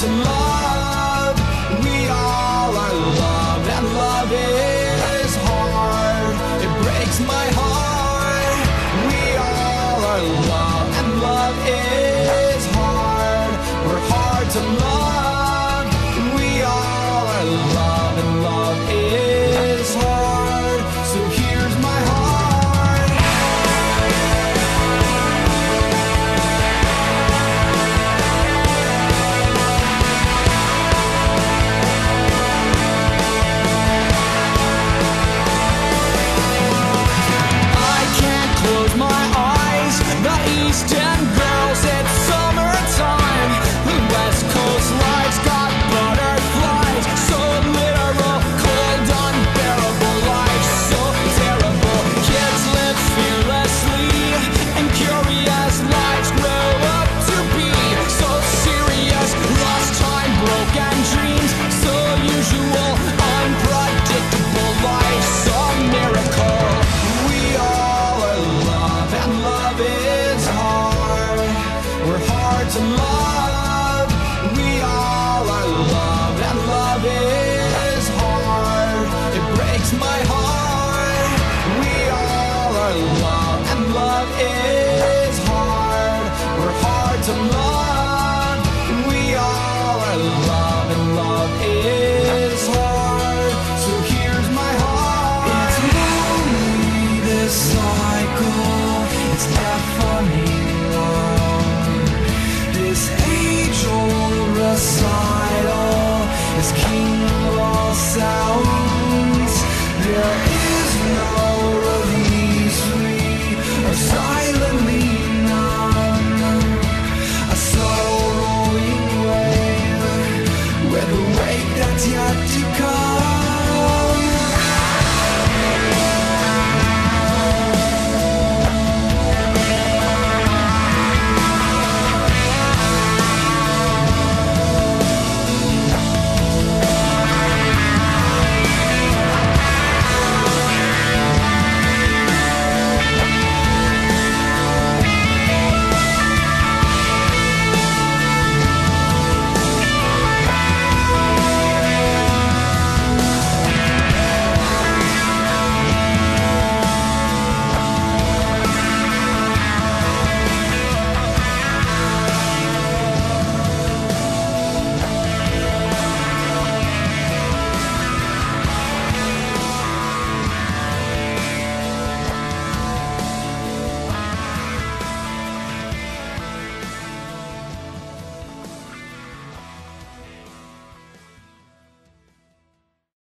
love. We all are loved, and love is hard. It breaks my heart. We all are loved, and love is hard. We're hard to love. We all are loved, and love is hard. So here's my heart. Eastern girls, it's summertime. West Coast lights got butterflies. So literal, cold, unbearable life. So terrible. Kids live fearlessly, and curious lives grow up to be so serious. Lost time, broken dreams. So usual, unpredictable life's a miracle. We all are love, and love is hard. We're hard to love. We all are loved, and love is hard. It breaks my heart. We all are loved, and love is hard. We're hard to love. We all are loved, and love is hard. So here's my heart. It's lonely, this cycle. It's left for me alone. This age-old recital.